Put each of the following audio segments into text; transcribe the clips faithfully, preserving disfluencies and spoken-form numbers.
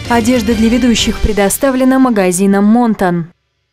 Одежда для ведущих предоставлена магазином «Монтан».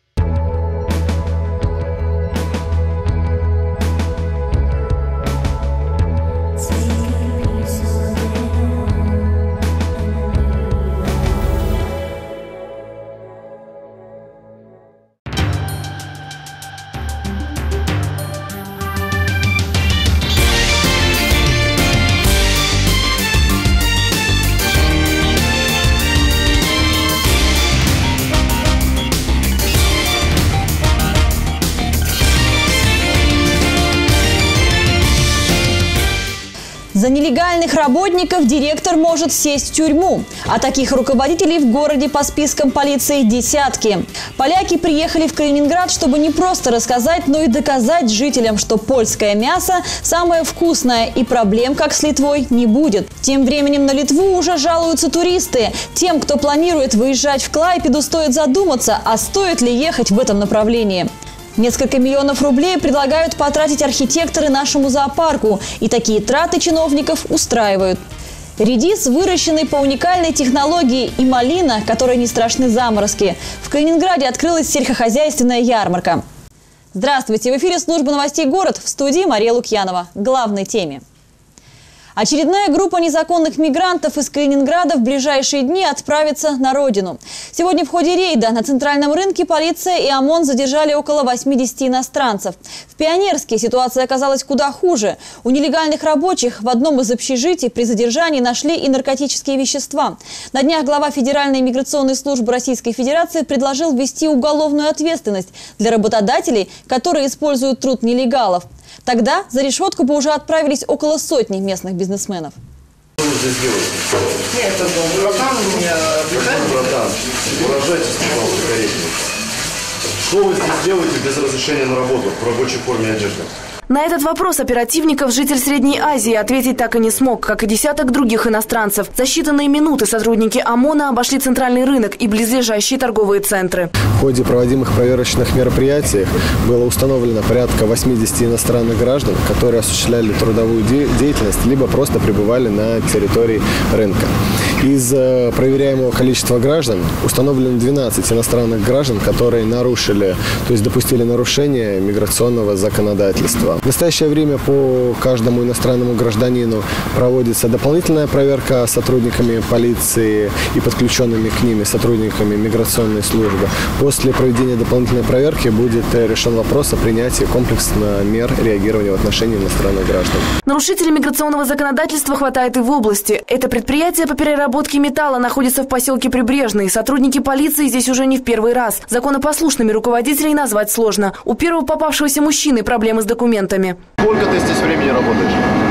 За нелегальных работников директор может сесть в тюрьму. А таких руководителей в городе по спискам полиции десятки. Поляки приехали в Калининград, чтобы не просто рассказать, но и доказать жителям, что польское мясо самое вкусное и проблем, как с Литвой, не будет. Тем временем на Литву уже жалуются туристы. Тем, кто планирует выезжать в Клайпеду, стоит задуматься, а стоит ли ехать в этом направлении. Несколько миллионов рублей предлагают потратить архитекторы нашему зоопарку. И такие траты чиновников устраивают. Редис, выращенный по уникальной технологии, и малина, которой не страшны заморозки. В Калининграде открылась сельскохозяйственная ярмарка. Здравствуйте! В эфире служба новостей «Город», в студии Мария Лукьянова. К главной теме. Очередная группа незаконных мигрантов из Калининграда в ближайшие дни отправится на родину. Сегодня в ходе рейда на центральном рынке полиция и ОМОН задержали около восьмидесяти иностранцев. В Пионерске ситуация оказалась куда хуже. У нелегальных рабочих в одном из общежитий при задержании нашли и наркотические вещества. На днях глава Федеральной миграционной службы Российской Федерации предложил ввести уголовную ответственность для работодателей, которые используют труд нелегалов. Тогда за решетку бы уже отправились около сотни местных бизнесменов. Что вы здесь делаете? Нет, это братан у меня братан. Выражайтесь, пожалуйста, корректно. Что вы здесь делаете без разрешения на работу в рабочей форме одежды? На этот вопрос оперативников житель Средней Азии ответить так и не смог, как и десяток других иностранцев. За считанные минуты сотрудники ОМОНа обошли центральный рынок и близлежащие торговые центры. В ходе проводимых проверочных мероприятий было установлено порядка восьмидесяти иностранных граждан, которые осуществляли трудовую деятельность, либо просто пребывали на территории рынка. Из проверяемого количества граждан установлено двенадцать иностранных граждан, которые нарушили, то есть допустили нарушение миграционного законодательства. В настоящее время по каждому иностранному гражданину проводится дополнительная проверка сотрудниками полиции и подключенными к ними сотрудниками миграционной службы. После проведения дополнительной проверки будет решен вопрос о принятии комплексных мер реагирования в отношении иностранных граждан. Нарушителей миграционного законодательства хватает и в области. Это предприятие по переработке металла находится в поселке Прибрежный. Сотрудники полиции здесь уже не в первый раз. Законопослушными руководителей назвать сложно. У первого попавшегося мужчины проблемы с документами. Сколько ты здесь времени работаешь?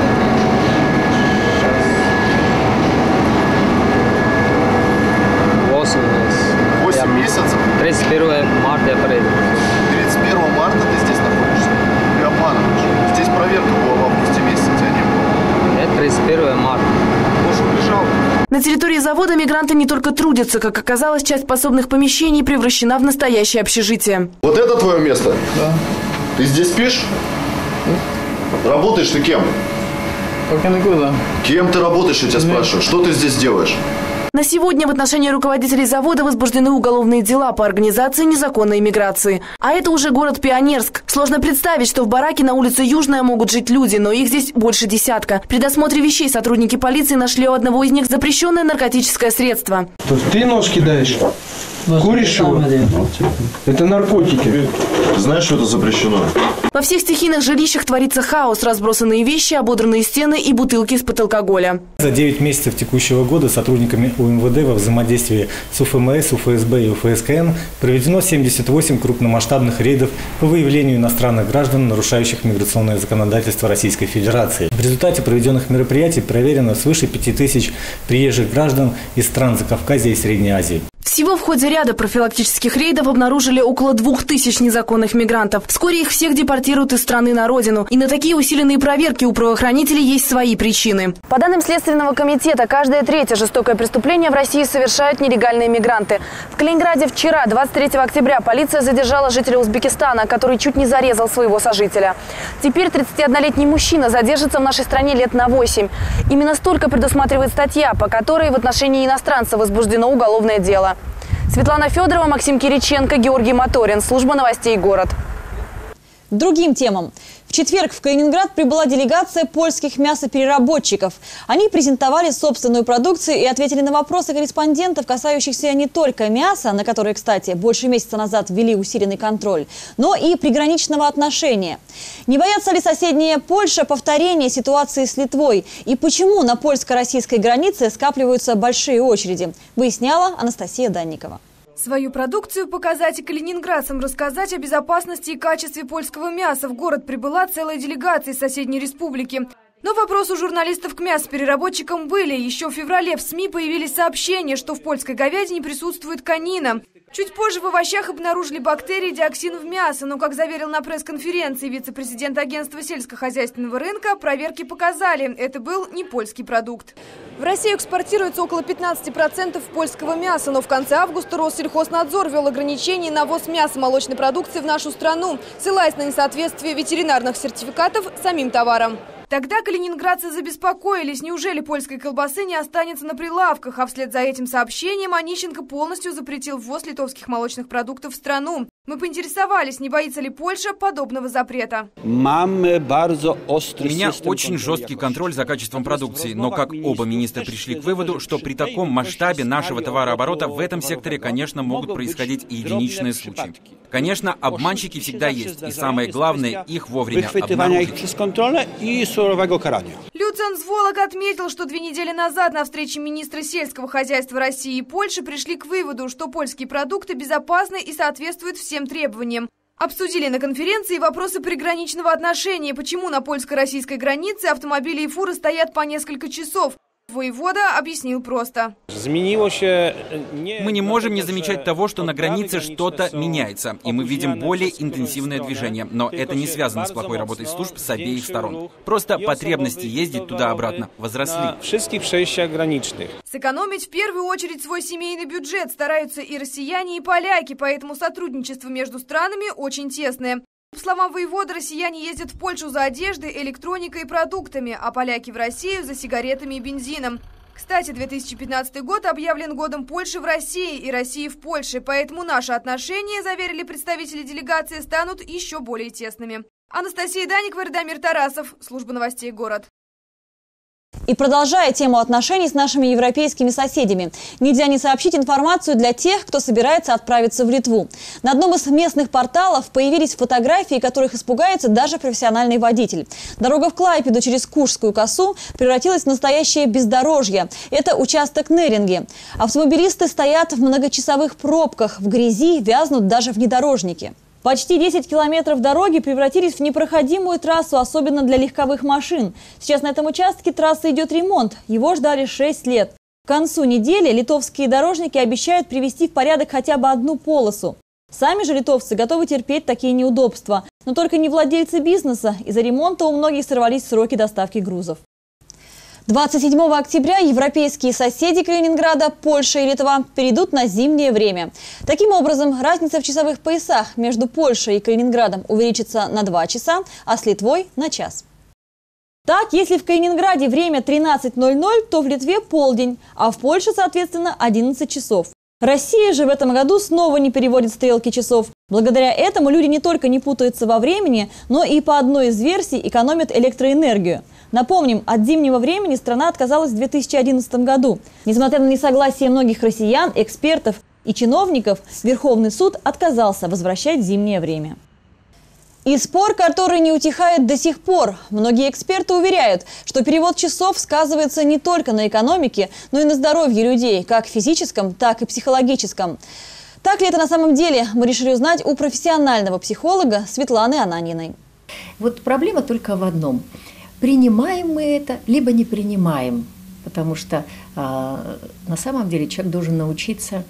Восемь месяцев. Восемь месяцев? тридцать первого марта я приеду. тридцать первого марта ты здесь находишься? Ты обманываешь. Здесь проверка была в августе месяце, тебя не было. Это тридцать первого марта. Может, лежал? На территории завода мигранты не только трудятся. Как оказалось, часть пособных помещений превращена в настоящее общежитие. Вот это твое место? Да. Ты здесь спишь? Работаешь ты кем? Пока никуда. Кем ты работаешь, я тебя спрашиваю? Что ты здесь делаешь? На сегодня в отношении руководителей завода возбуждены уголовные дела по организации незаконной миграции. А это уже город Пионерск. Сложно представить, что в бараке на улице Южная могут жить люди, но их здесь больше десятка. При досмотре вещей сотрудники полиции нашли у одного из них запрещенное наркотическое средство. То есть ты нож кидаешь? Куришь его? Это наркотики. Ты знаешь, что это запрещено? Во всех стихийных жилищах творится хаос. Разбросанные вещи, ободранные стены и бутылки из-под алкоголя. За девять месяцев текущего года сотрудниками УМВД во взаимодействии с УФМС, УФСБ и УФСКН проведено семьдесят восемь крупномасштабных рейдов по выявлению иностранных граждан, нарушающих миграционное законодательство Российской Федерации. В результате проведенных мероприятий проверено свыше пяти тысяч приезжих граждан из стран Закавказья и Средней Азии. Всего в ходе ряда профилактических рейдов обнаружили около двух тысяч незаконных мигрантов. Вскоре их всех депортируют из страны на родину. И на такие усиленные проверки у правоохранителей есть свои причины. По данным Следственного комитета, каждое третье жестокое преступление в России совершают нелегальные мигранты. В Калининграде вчера, двадцать третьего октября, полиция задержала жителя Узбекистана, который чуть не зарезал своего сожителя. Теперь тридцатиоднолетний мужчина задержится в нашей стране лет на восемь. Именно столько предусматривает статья, по которой в отношении иностранца возбуждено уголовное дело. Светлана Федорова, Максим Кириченко, Георгий Моторин. Служба новостей «Город». К другим темам. В четверг в Калининград прибыла делегация польских мясопереработчиков. Они презентовали собственную продукцию и ответили на вопросы корреспондентов, касающихся не только мяса, на которое, кстати, больше месяца назад ввели усиленный контроль, но и приграничного отношения. Не боятся ли соседняя Польша повторения ситуации с Литвой? И почему на польско-российской границе скапливаются большие очереди? Выясняла Анастасия Данникова. Свою продукцию показать и калининградцам рассказать о безопасности и качестве польского мяса в город прибыла целая делегация из соседней республики. Но вопросы у журналистов к мясопереработчикам были. Еще в феврале в СМИ появились сообщения, что в польской говядине присутствует конина. Чуть позже в овощах обнаружили бактерии диоксин в мясо, но, как заверил на пресс-конференции вице-президент агентства сельскохозяйственного рынка, проверки показали – это был не польский продукт. В Россию экспортируется около пятнадцати процентов польского мяса, но в конце августа Россельхознадзор ввел ограничения на ввоз мяса молочной продукции в нашу страну, ссылаясь на несоответствие ветеринарных сертификатов самим товаром. Тогда калининградцы забеспокоились, неужели польской колбасы не останется на прилавках, а вслед за этим сообщением Онищенко полностью запретил ввоз литовских молочных продуктов в страну. Мы поинтересовались, не боится ли Польша подобного запрета. У меня очень жесткий контроль за качеством продукции, но как оба министра пришли к выводу, что при таком масштабе нашего товарооборота в этом секторе, конечно, могут происходить и единичные случаи. Конечно, обманщики всегда есть, и самое главное, их вовремя обнаружить. Люциан Зволок отметил, что две недели назад на встрече министра сельского хозяйства России и Польши пришли к выводу, что польские продукты безопасны и соответствуют всем требованиям. Обсудили на конференции вопросы приграничного отношения, почему на польско-российской границе автомобили и фуры стоят по несколько часов. Воевода объяснил просто. Мы не можем не замечать того, что на границе что-то меняется, и мы видим более интенсивное движение. Но это не связано с плохой работой служб с обеих сторон. Просто потребности ездить туда-обратно возросли. Сэкономить в первую очередь свой семейный бюджет стараются и россияне, и поляки, поэтому сотрудничество между странами очень тесное. По словам воевода, россияне ездят в Польшу за одеждой, электроникой и продуктами, а поляки в Россию за сигаретами и бензином. Кстати, две тысячи пятнадцатый год объявлен годом Польши в России и России в Польше, поэтому наши отношения, заверили представители делегации, станут еще более тесными. Анастасия Данникова, Радомир Тарасов, служба новостей «Город». И продолжая тему отношений с нашими европейскими соседями, нельзя не сообщить информацию для тех, кто собирается отправиться в Литву. На одном из местных порталов появились фотографии, которых испугается даже профессиональный водитель. Дорога в Клайпеду через Кушскую косу превратилась в настоящее бездорожье. Это участок Неринги. Автомобилисты стоят в многочасовых пробках, в грязи, вязнут даже внедорожники. Почти десять километров дороги превратились в непроходимую трассу, особенно для легковых машин. Сейчас на этом участке трассы идет ремонт. Его ждали шесть лет. К концу недели литовские дорожники обещают привести в порядок хотя бы одну полосу. Сами же литовцы готовы терпеть такие неудобства. Но только не владельцы бизнеса. Из-за ремонта у многих сорвались сроки доставки грузов. двадцать седьмого октября европейские соседи Калининграда, Польша и Литва, перейдут на зимнее время. Таким образом, разница в часовых поясах между Польшей и Калининградом увеличится на два часа, а с Литвой – на час. Так, если в Калининграде время тринадцать ноль ноль, то в Литве полдень, а в Польше, соответственно, одиннадцать часов. Россия же в этом году снова не переводит стрелки часов. Благодаря этому люди не только не путаются во времени, но и по одной из версий экономят электроэнергию. Напомним, от зимнего времени страна отказалась в две тысячи одиннадцатом году. Несмотря на несогласие многих россиян, экспертов и чиновников, Верховный суд отказался возвращать зимнее время. И спор, который не утихает до сих пор. Многие эксперты уверяют, что перевод часов сказывается не только на экономике, но и на здоровье людей, как физическом, так и психологическом. Так ли это на самом деле, мы решили узнать у профессионального психолога Светланы Ананиной. Вот проблема только в одном. Принимаем мы это, либо не принимаем. Потому что а, на самом деле человек должен научиться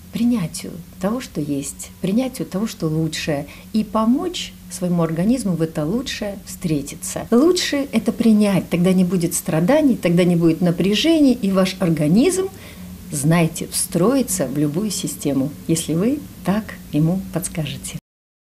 принятию того, что есть, принятию того, что лучшее, и помочь своему организму в это лучшее встретиться. Лучше это принять, тогда не будет страданий, тогда не будет напряжений, и ваш организм, знайте, встроится в любую систему, если вы так ему подскажете.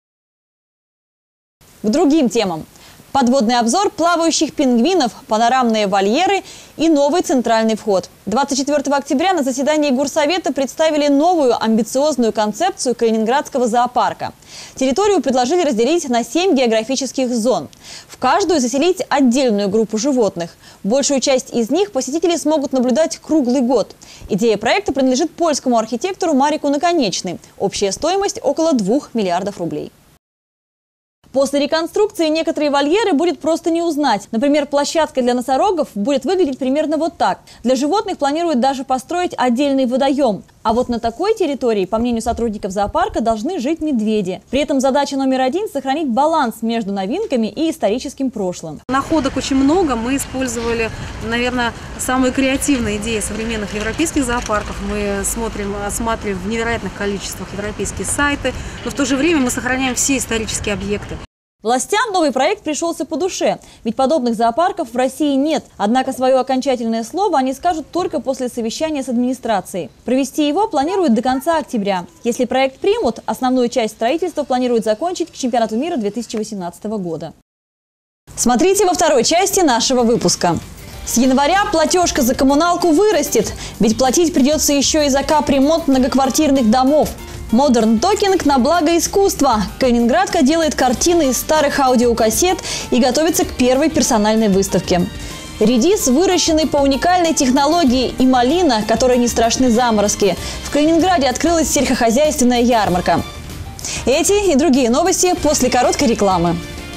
К другим темам. Подводный обзор плавающих пингвинов, панорамные вольеры и новый центральный вход. двадцать четвёртого октября на заседании Горсовета представили новую амбициозную концепцию Калининградского зоопарка. Территорию предложили разделить на семь географических зон. В каждую заселить отдельную группу животных. Большую часть из них посетители смогут наблюдать круглый год. Идея проекта принадлежит польскому архитектору Марику Наконечной. Общая стоимость около двух миллиардов рублей. После реконструкции некоторые вольеры будет просто не узнать. Например, площадка для носорогов будет выглядеть примерно вот так. Для животных планируют даже построить отдельный водоем. А вот на такой территории, по мнению сотрудников зоопарка, должны жить медведи. При этом задача номер один – сохранить баланс между новинками и историческим прошлым. Находок очень много. Мы использовали, наверное, самые креативные идеи современных европейских зоопарков. Мы смотрим, осматриваем в невероятных количествах европейские сайты, но в то же время мы сохраняем все исторические объекты. Властям новый проект пришелся по душе, ведь подобных зоопарков в России нет. Однако свое окончательное слово они скажут только после совещания с администрацией. Провести его планируют до конца октября. Если проект примут, основную часть строительства планируют закончить к чемпионату мира две тысячи восемнадцатого года. Смотрите во второй части нашего выпуска. С января платежка за коммуналку вырастет, ведь платить придется еще и за капремонт многоквартирных домов. Modern Talking на благо искусства. Калининградка делает картины из старых аудиокассет и готовится к первой персональной выставке. Редис, выращенный по уникальной технологии, и малина, которой не страшны заморозки. В Калининграде открылась сельскохозяйственная ярмарка. Эти и другие новости после короткой рекламы.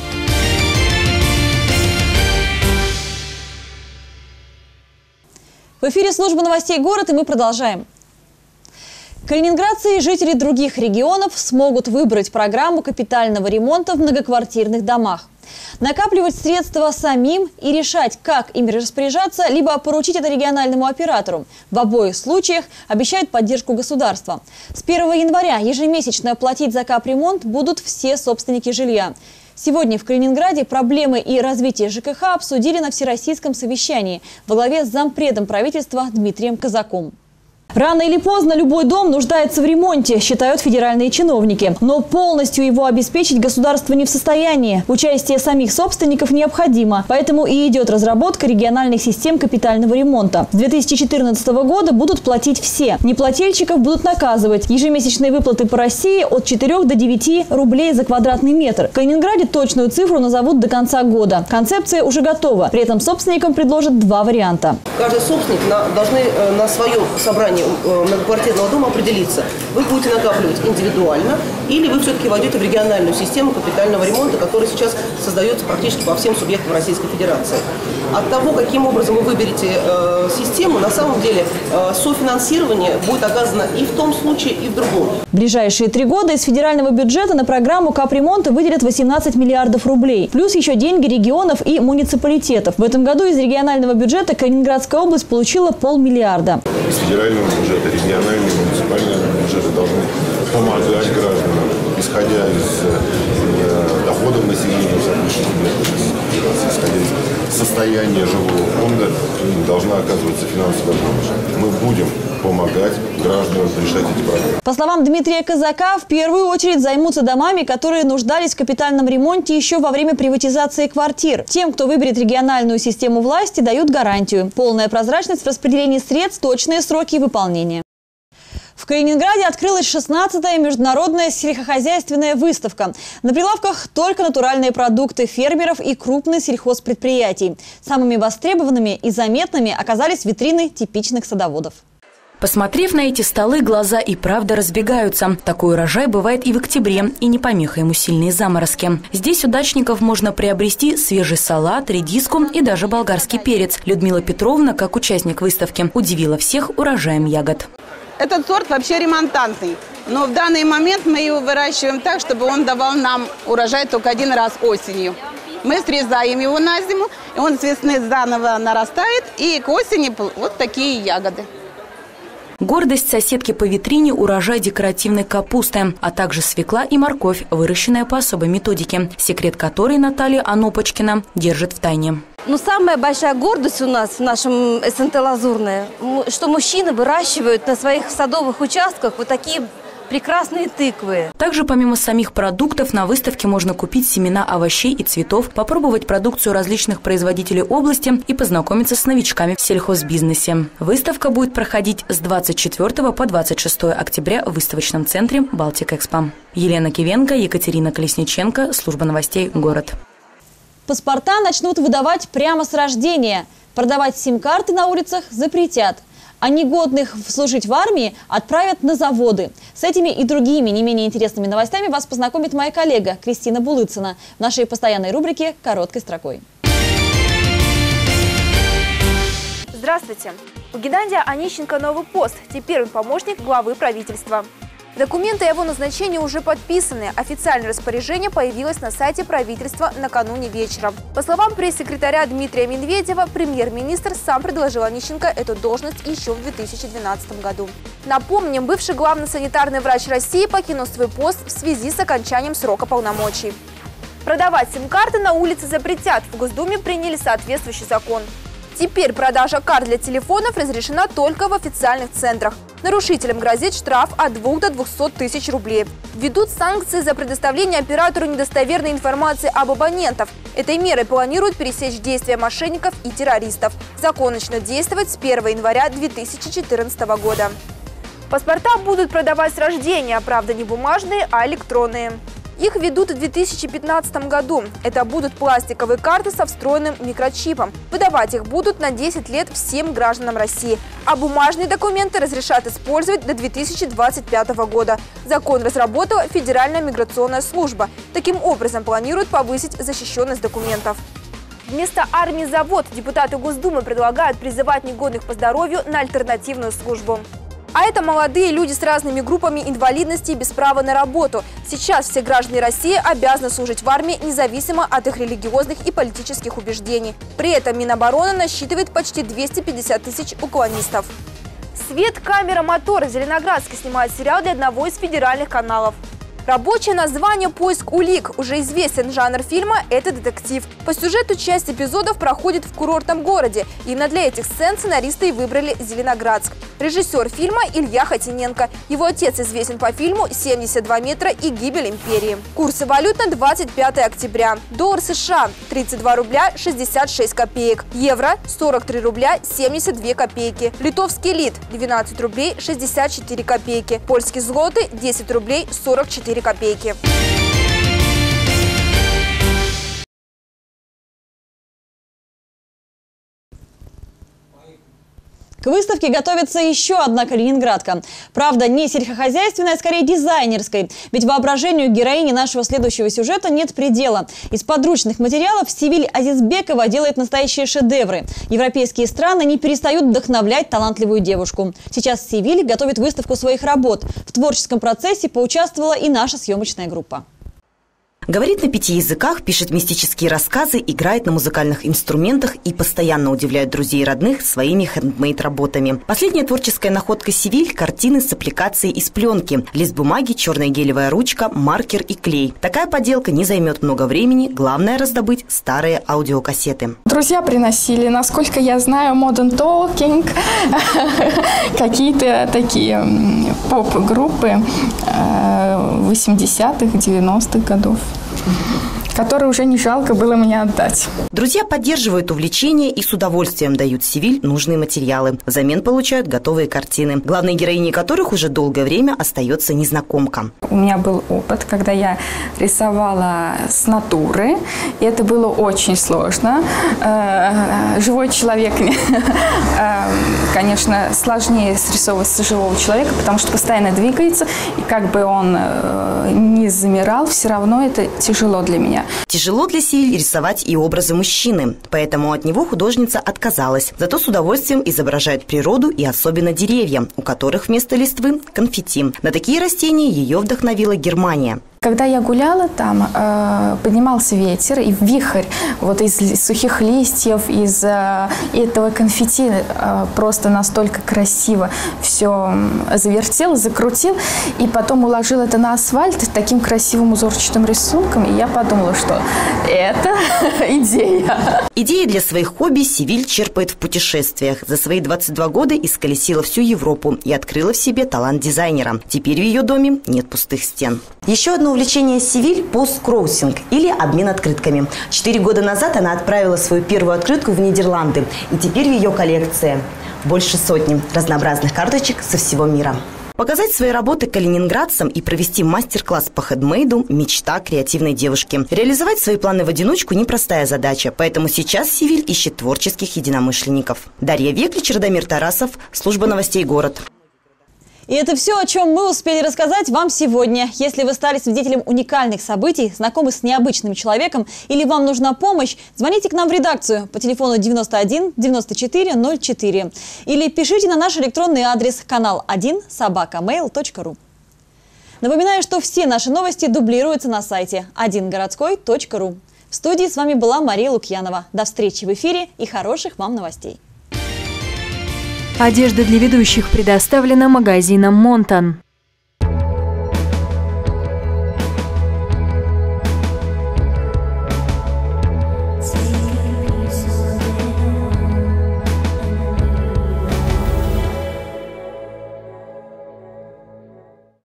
В эфире служба новостей «Город», и мы продолжаем. Калининградцы и жители других регионов смогут выбрать программу капитального ремонта в многоквартирных домах. Накапливать средства самим и решать, как ими распоряжаться, либо поручить это региональному оператору. В обоих случаях обещают поддержку государства. С первого января ежемесячно платить за капремонт будут все собственники жилья. Сегодня в Калининграде проблемы и развитие ЖКХ обсудили на всероссийском совещании во главе с зампредом правительства Дмитрием Казаком. Рано или поздно любой дом нуждается в ремонте, считают федеральные чиновники. Но полностью его обеспечить государство не в состоянии. Участие самих собственников необходимо. Поэтому и идет разработка региональных систем капитального ремонта. С две тысячи четырнадцатого года будут платить все. Неплательщиков будут наказывать. Ежемесячные выплаты по России от четырёх до девяти рублей за квадратный метр. В Калининграде точную цифру назовут до конца года. Концепция уже готова. При этом собственникам предложат два варианта. Каждый собственник на, должны э, на своем собрании многоквартирного дома определиться. Вы будете накапливать индивидуально или вы все-таки войдете в региональную систему капитального ремонта, которая сейчас создается практически по всем субъектам Российской Федерации. От того, каким образом вы выберете э, систему, на самом деле э, софинансирование будет оказано и в том случае, и в другом. В ближайшие три года из федерального бюджета на программу капремонта выделят восемнадцать миллиардов рублей. Плюс еще деньги регионов и муниципалитетов. В этом году из регионального бюджета Калининградская область получила полмиллиарда. Из федерального бюджета региональные муниципальные бюджеты должны помогать гражданам, исходя из э, доходов населения, исходя из состояния жилого фонда, должна оказываться финансовая помощь. Мы будем помогать гражданам решать эти проблемы. По словам Дмитрия Казака, в первую очередь займутся домами, которые нуждались в капитальном ремонте еще во время приватизации квартир. Тем, кто выберет региональную систему власти, дают гарантию. Полная прозрачность в распределении средств, точные сроки выполнения. В Калининграде открылась шестнадцатая международная сельскохозяйственная выставка. На прилавках только натуральные продукты фермеров и крупных сельхозпредприятий. Самыми востребованными и заметными оказались витрины типичных садоводов. Посмотрев на эти столы, глаза и правда разбегаются. Такой урожай бывает и в октябре, и не помеха ему сильные заморозки. Здесь у дачников можно приобрести свежий салат, редиску и даже болгарский перец. Людмила Петровна, как участник выставки, удивила всех урожаем ягод. Этот сорт вообще ремонтантный, но в данный момент мы его выращиваем так, чтобы он давал нам урожай только один раз осенью. Мы срезаем его на зиму, и он с весны заново нарастает, и к осени вот такие ягоды. Гордость соседки по витрине – урожай декоративной капусты, а также свекла и морковь, выращенная по особой методике, секрет которой Наталья Анопочкина держит в тайне. Ну, самая большая гордость у нас в нашем СНТ «Лазурная», что мужчины выращивают на своих садовых участках вот такие прекрасные тыквы. Также помимо самих продуктов на выставке можно купить семена овощей и цветов, попробовать продукцию различных производителей области и познакомиться с новичками в сельхозбизнесе. Выставка будет проходить с двадцать четвёртого по двадцать шестое октября в выставочном центре «Балтик-Экспо». Елена Кивенко, Екатерина Колесниченко, служба новостей «Город». Паспорта начнут выдавать прямо с рождения. Продавать сим-карты на улицах запретят. А негодных служить в армии отправят на заводы. С этими и другими не менее интересными новостями вас познакомит моя коллега Кристина Булыцына в нашей постоянной рубрике «Короткой строкой». Здравствуйте! У Геннадия Онищенко новый пост. Теперь он помощник главы правительства. Документы о его назначении уже подписаны. Официальное распоряжение появилось на сайте правительства накануне вечером. По словам пресс-секретаря Дмитрия Медведева, премьер-министр сам предложил Онищенко эту должность еще в две тысячи двенадцатом году. Напомним, бывший главный санитарный врач России покинул свой пост в связи с окончанием срока полномочий. Продавать сим-карты на улице запретят. В Госдуме приняли соответствующий закон. Теперь продажа карт для телефонов разрешена только в официальных центрах. Нарушителям грозит штраф от двух до двухсот тысяч рублей. Введут санкции за предоставление оператору недостоверной информации об абонентах. Этой мерой планируют пересечь действия мошенников и террористов. Закон начнет действовать с первого января две тысячи четырнадцатого года. Паспорта будут продавать с рождения, правда не бумажные, а электронные. Их введут в две тысячи пятнадцатом году. Это будут пластиковые карты со встроенным микрочипом. Выдавать их будут на десять лет всем гражданам России. А бумажные документы разрешат использовать до две тысячи двадцать пятого года. Закон разработала Федеральная миграционная служба. Таким образом планируют повысить защищенность документов. Вместо армии завод депутаты Госдумы предлагают призывать негодных по здоровью на альтернативную службу. А это молодые люди с разными группами инвалидности и без права на работу. Сейчас все граждане России обязаны служить в армии независимо от их религиозных и политических убеждений. При этом Минобороны насчитывает почти двести пятьдесят тысяч уклонистов. «Свет, камера, мотор» в Зеленоградске снимает сериал для одного из федеральных каналов. Рабочее название «Поиск улик». Уже известен жанр фильма – это детектив. По сюжету часть эпизодов проходит в курортном городе. Именно для этих сцен сценаристы и выбрали Зеленоградск. Режиссер фильма Илья Хотиненко. Его отец известен по фильму «семьдесят два метра» и «Гибель империи». Курсы валют на двадцать пятое октября. Доллар США – тридцать два рубля шестьдесят шесть копеек. Евро – сорок три рубля семьдесят две копейки. Литовский лит – двенадцать рублей шестьдесят четыре копейки. Польский злоты – десять рублей сорок четыре копейки. К выставке готовится еще одна калининградка. Правда, не сельскохозяйственная, а скорее дизайнерской. Ведь воображению героини нашего следующего сюжета нет предела. Из подручных материалов Севиль Азизбекова делает настоящие шедевры. Европейские страны не перестают вдохновлять талантливую девушку. Сейчас Севиль готовит выставку своих работ. В творческом процессе поучаствовала и наша съемочная группа. Говорит на пяти языках, пишет мистические рассказы, играет на музыкальных инструментах и постоянно удивляет друзей и родных своими хендмейд-работами. Последняя творческая находка Севиль – картины с аппликацией из пленки, лист бумаги, черная гелевая ручка, маркер и клей. Такая поделка не займет много времени, главное – раздобыть старые аудиокассеты. Друзья приносили, насколько я знаю, Modern Talking, какие-то такие поп-группы восьмидесятых, девяностых годов, которые уже не жалко было мне отдать. Друзья поддерживают увлечение и с удовольствием дают Севиль нужные материалы. Взамен получают готовые картины, главной героиней которых уже долгое время остается незнакомка. У меня был опыт, когда я рисовала с натуры, и это было очень сложно. Живой человек, конечно, сложнее срисовывать с живого человека, потому что постоянно двигается, и как бы он не замирал, все равно это тяжело для меня. Тяжело для Севиль рисовать и образы мужчины, поэтому от него художница отказалась. Зато с удовольствием изображает природу и особенно деревья, у которых вместо листвы – конфетти. На такие растения ее вдохновила Германия. Когда я гуляла там, э, поднимался ветер и вихрь вот из сухих листьев, из э, этого конфетти э, просто настолько красиво все завертел, закрутил, и потом уложил это на асфальт таким красивым узорчатым рисунком, и я подумала, что это идея. Идеи для своих хобби Севиль черпает в путешествиях. За свои двадцать два года исколесила всю Европу и открыла в себе талант дизайнера. Теперь в ее доме нет пустых стен. Еще одно увлечение Севиль – посткроссинг или обмен открытками. Четыре года назад она отправила свою первую открытку в Нидерланды. И теперь в ее коллекции больше сотни разнообразных карточек со всего мира. Показать свои работы калининградцам и провести мастер-класс по хендмейду – мечта креативной девушки. Реализовать свои планы в одиночку – непростая задача, поэтому сейчас Севиль ищет творческих единомышленников. Дарья Веклич, Радомир Тарасов, служба новостей «Город». И это все, о чем мы успели рассказать вам сегодня. Если вы стали свидетелем уникальных событий, знакомы с необычным человеком или вам нужна помощь, звоните к нам в редакцию по телефону девяносто один девяносто четыре ноль четыре или пишите на наш электронный адрес канал один собака мейл точка ру. Напоминаю, что все наши новости дублируются на сайте один городской точка ру. В студии с вами была Мария Лукьянова. До встречи в эфире и хороших вам новостей. Одежда для ведущих предоставлена магазином «Монтан».